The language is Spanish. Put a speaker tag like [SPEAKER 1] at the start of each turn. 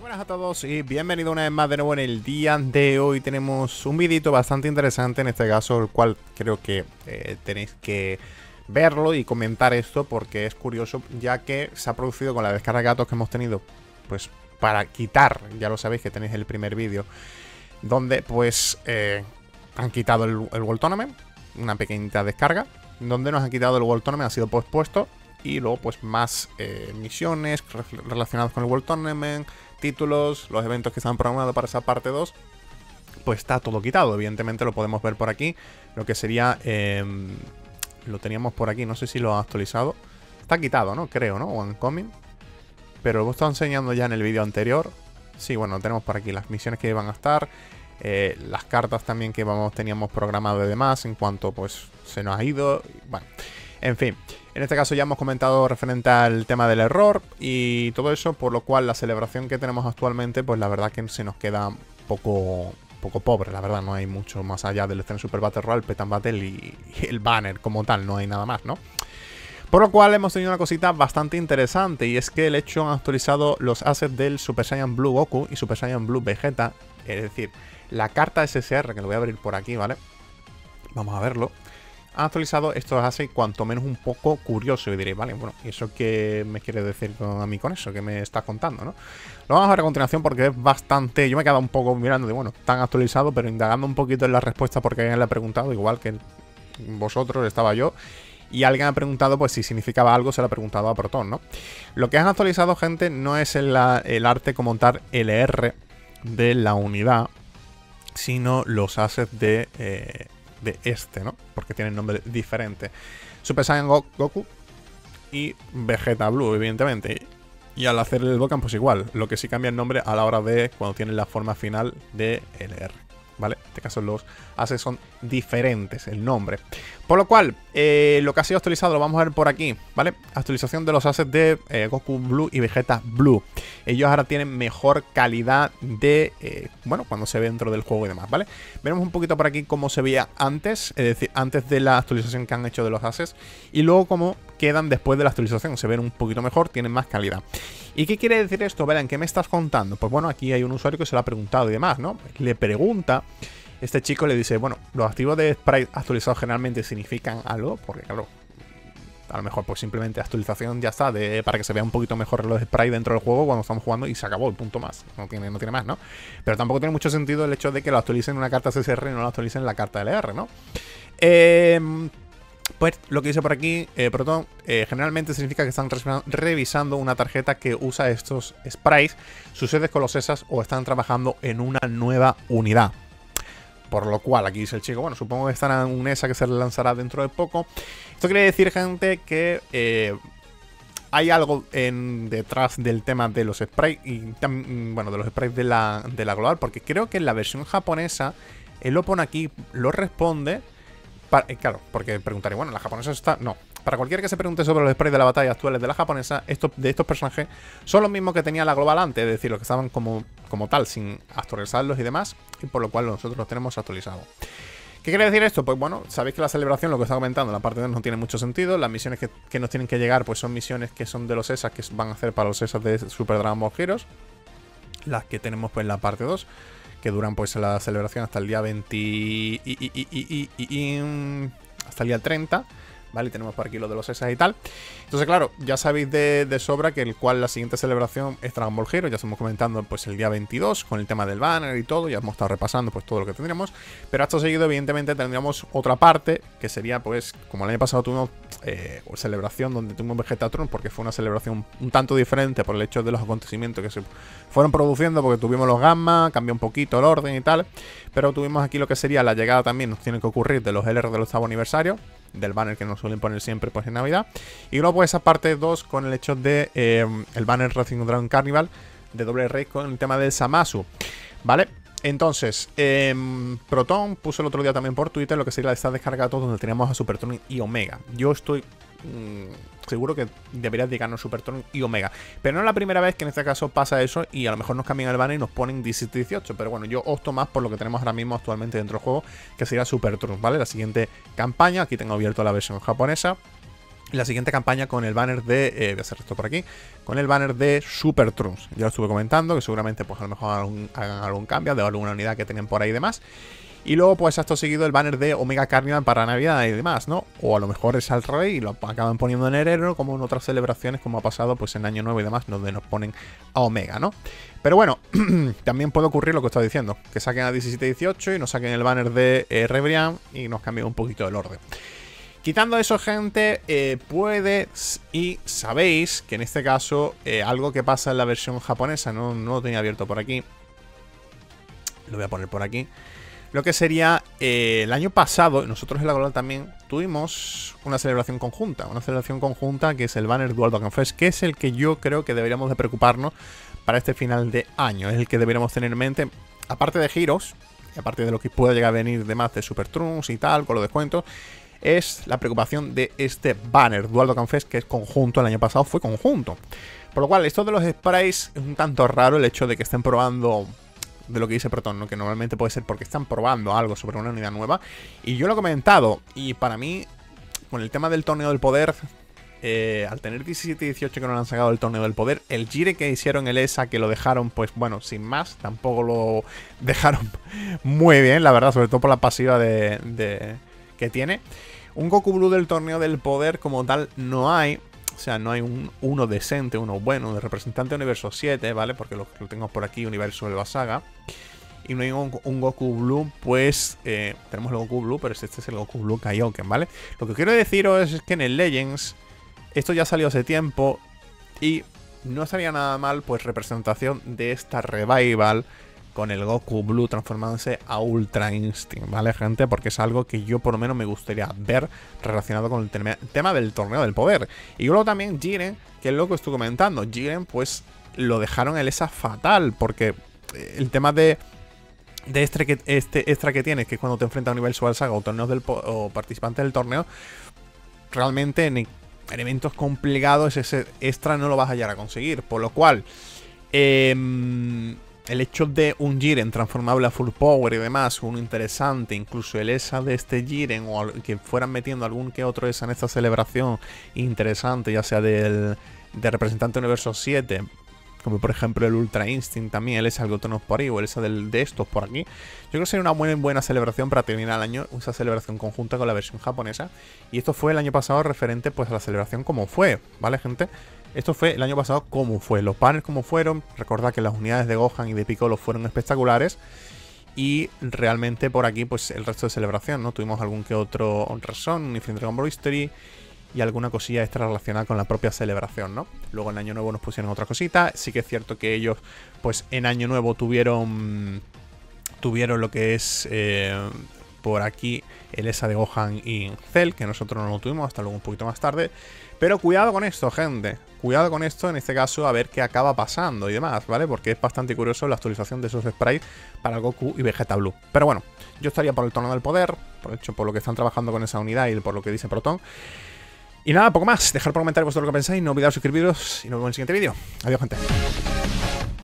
[SPEAKER 1] Buenas a todos y bienvenido una vez más de nuevo. En el día de hoy tenemos un videito bastante interesante, en este caso el cual creo que tenéis que verlo y comentar esto porque es curioso, ya que se ha producido con la descarga de datos que hemos tenido, pues para quitar, ya lo sabéis que tenéis el primer vídeo donde pues han quitado el World Tournament, una pequeñita descarga donde nos han quitado el World Tournament, ha sido pospuesto. Y luego pues más misiones relacionadas con el World Tournament, títulos, los eventos que estaban programados para esa parte 2. Pues está todo quitado, evidentemente lo podemos ver por aquí. Lo que sería, lo teníamos por aquí, no sé si lo ha actualizado. Está quitado, ¿no? Creo, ¿no? O Coming. Pero lo he estado enseñando ya en el vídeo anterior. Sí, bueno, tenemos por aquí las misiones que iban a estar. Las cartas también que teníamos programado y demás, en cuanto pues se nos ha ido. Bueno, en fin. En este caso ya hemos comentado referente al tema del error y todo eso, por lo cual la celebración que tenemos actualmente, pues la verdad que se nos queda poco pobre, la verdad. No hay mucho más allá del Extreme Super Battle Royale, Pet and Battle y el banner como tal, no hay nada más, ¿no? Por lo cual hemos tenido una cosita bastante interesante, y es que el hecho han actualizado los assets del Super Saiyan Blue Goku y Super Saiyan Blue Vegeta, es decir, la carta SSR, que lo voy a abrir por aquí, ¿vale? Vamos a verlo. Han actualizado estos assets cuanto menos un poco curioso, y diréis, vale, bueno, ¿y eso qué me quiere decir a mí con eso? ¿Qué me estás contando, no? Lo vamos a ver a continuación porque es bastante... Yo me he quedado un poco mirando de, bueno, tan actualizado, pero indagando un poquito en la respuesta porque alguien le ha preguntado, igual que vosotros, estaba yo, y alguien ha preguntado, pues si significaba algo, se lo ha preguntado a Proton, ¿no? Lo que han actualizado, gente, no es el arte como tal LR de la unidad, sino los assets de este, ¿no? Porque tienen nombre diferente. Super Saiyan Goku y Vegeta Blue, evidentemente. Y al hacer el Dokkan, pues igual. Lo que sí cambia el nombre a la hora de cuando tienen la forma final de LR, ¿vale? En este caso los assets son diferentes, el nombre. Por lo cual, lo que ha sido actualizado lo vamos a ver por aquí, ¿vale? Actualización de los assets de Goku Blue y Vegeta Blue. Ellos ahora tienen mejor calidad de, bueno, cuando se ve dentro del juego y demás, ¿vale? Veremos un poquito por aquí cómo se veía antes, es decir, antes de la actualización que han hecho de los assets, y luego cómo quedan después de la actualización. Se ven un poquito mejor, tienen más calidad. ¿Y qué quiere decir esto, Belén? ¿Qué me estás contando? Pues bueno, aquí hay un usuario que se lo ha preguntado y demás, ¿no? Le pregunta, este chico le dice, bueno, los activos de sprite actualizados generalmente significan algo, porque claro, a lo mejor pues simplemente actualización ya está, para que se vea un poquito mejor los sprites dentro del juego cuando estamos jugando y se acabó, el punto más. No tiene más, ¿no? Pero tampoco tiene mucho sentido el hecho de que lo actualicen en una carta CSR y no lo actualicen en la carta LR, ¿no? Pues lo que dice por aquí, Proton, generalmente significa que están revisando una tarjeta que usa estos sprites, sucede con los ESAs o están trabajando en una nueva unidad. Por lo cual, aquí dice el chico, bueno, supongo que estará en un ESA que se lanzará dentro de poco. Esto quiere decir, gente, que hay algo detrás del tema de los sprites y bueno, de los sprites de la global, porque creo que en la versión japonesa, él lo pone aquí, lo responde. Claro, porque preguntaré, bueno, la japonesa está... No, para cualquiera que se pregunte sobre los sprites de la batalla actuales de la japonesa, de estos personajes son los mismos que tenía la global antes, es decir, los que estaban como tal, sin actualizarlos y demás, y por lo cual nosotros los tenemos actualizados. ¿Qué quiere decir esto? Pues bueno, sabéis que la celebración, lo que está comentando, la parte 2 no tiene mucho sentido. Las misiones que nos tienen que llegar, pues son misiones que son de los ESAs, que van a hacer para los ESAs de Super Dragon Ball Heroes. Las que tenemos pues en la parte 2, que duran pues la celebración hasta el día 20 hasta el día 30, ¿vale? Y tenemos por aquí lo de los ESAs y tal. Entonces, claro, ya sabéis de sobra que la siguiente celebración es Dragon Ball Heroes. Ya estamos comentando pues el día 22 con el tema del banner y todo. Ya hemos estado repasando pues todo lo que tendríamos. Pero acto seguido, evidentemente, tendríamos otra parte que sería pues, como el año pasado tuvimos celebración donde tuvimos Vegetatron, porque fue una celebración un tanto diferente por el hecho de los acontecimientos que se fueron produciendo, porque tuvimos los gamma, cambió un poquito el orden y tal. Pero tuvimos aquí lo que sería la llegada también, nos tiene que ocurrir, de los LR del 8º aniversario, del banner que nos suelen poner siempre pues en Navidad. Y luego pues esa parte 2 con el hecho de el banner Racing Dragon Carnival de doble rey con el tema del Zamasu, ¿vale? Entonces, Proton puso el otro día también por Twitter lo que sería esta descarga todo donde teníamos a Supertron y Omega. Yo estoy seguro que debería dedicarnos Supertron y Omega, pero no es la primera vez que en este caso pasa eso y a lo mejor nos cambian el banner y nos ponen 17-18, pero bueno, yo opto más por lo que tenemos ahora mismo actualmente dentro del juego, que sería Supertron, ¿vale? La siguiente campaña, aquí tengo abierto la versión japonesa. la siguiente campaña con el banner de... voy a hacer esto por aquí. Con el banner de Super Trunks. Ya lo estuve comentando, que seguramente pues a lo mejor hagan algún cambio de alguna unidad que tengan por ahí y demás. Y luego pues esto seguido el banner de Omega Carnival para Navidad y demás, ¿no? O a lo mejor es al revés y lo acaban poniendo en enero, como en otras celebraciones, como ha pasado pues en Año Nuevo y demás, donde nos ponen a Omega, ¿no? Pero bueno, también puede ocurrir lo que estaba diciendo, que saquen a 17-18 y nos saquen el banner de Rebrian y nos cambien un poquito el orden. Quitando eso, gente, puede y sabéis que en este caso algo que pasa en la versión japonesa, no lo tenía abierto por aquí, lo voy a poner por aquí. Lo que sería el año pasado, nosotros en la Global también tuvimos una celebración conjunta. Una celebración conjunta que es el banner Dual Dokkan Fest, que es el que yo creo que deberíamos de preocuparnos para este final de año. Es el que deberíamos tener en mente, aparte de Heroes, y aparte de lo que pueda llegar a venir de más de Super Trunks y tal, con los descuentos, es la preocupación de este banner Dual Dokkan Fest, que es conjunto. El año pasado fue conjunto. Por lo cual, esto de los sprays es un tanto raro el hecho de que estén probando... de lo que dice Proton, ¿no? Que normalmente puede ser porque están probando algo sobre una unidad nueva. Y yo lo he comentado, y para mí, con el tema del torneo del poder, al tener 17-18 que no le han sacado el torneo del poder, el gire que hicieron el ESA, que lo dejaron, pues bueno, sin más, tampoco lo dejaron muy bien, la verdad, sobre todo por la pasiva que tiene. Un Goku Blue del torneo del poder como tal no hay. O sea, no hay uno decente, uno bueno, de representante de Universo 7, ¿vale? Porque lo tengo por aquí, Universo Elba Saga. Y no hay un Goku Blue, pues... tenemos el Goku Blue, pero este es el Goku Blue Kaioken, ¿vale? Lo que quiero deciros es que en el Legends, esto ya salió hace tiempo y no estaría nada mal, pues, representación de esta revival con el Goku Blue transformándose a Ultra Instinct, ¿vale, gente? Porque es algo que yo por lo menos me gustaría ver relacionado con el tema del torneo del poder. Y luego también Jiren, que es lo que estoy comentando. Jiren, pues, lo dejaron el ESA fatal, porque el tema de este extra que tienes, que es cuando te enfrentas a un nivel Sual Saga o torneos o participantes del torneo, realmente en eventos complicados ese extra no lo vas a llegar a conseguir. Por lo cual... el hecho de un Jiren transformable a Full Power y demás, uno interesante, incluso el ESA de este Jiren, o que fueran metiendo algún que otro ESA en esta celebración interesante, ya sea de representante Universo 7, como por ejemplo el Ultra Instinct también, el ESA Algotonos por ahí, o el ESA de estos por aquí. Yo creo que sería una buena celebración para terminar el año, esa celebración conjunta con la versión japonesa. Y esto fue el año pasado referente pues a la celebración como fue, ¿vale, gente? Esto fue el año pasado como fue, los banners como fueron. Recordad que las unidades de Gohan y de Piccolo fueron espectaculares. Y realmente por aquí pues el resto de celebración, ¿no? Tuvimos algún que otro Reson, un Infinite Dragon Ball History y alguna cosilla extra relacionada con la propia celebración, ¿no? Luego en Año Nuevo nos pusieron otra cosita. Sí que es cierto que ellos pues en Año Nuevo tuvieron lo que es... por aquí el ESA de Gohan y Cell, que nosotros no lo tuvimos hasta luego un poquito más tarde. Pero cuidado con esto, gente. Cuidado con esto, en este caso, a ver qué acaba pasando y demás, ¿vale? Porque es bastante curioso la actualización de esos sprites para Goku y Vegeta Blue. Pero bueno, yo estaría por el torneo del poder, por lo que están trabajando con esa unidad y por lo que dice Proton. Y nada, poco más. Dejar por comentarios vuestro lo que pensáis, no olvidéis suscribiros y nos vemos en el siguiente vídeo. Adiós, gente.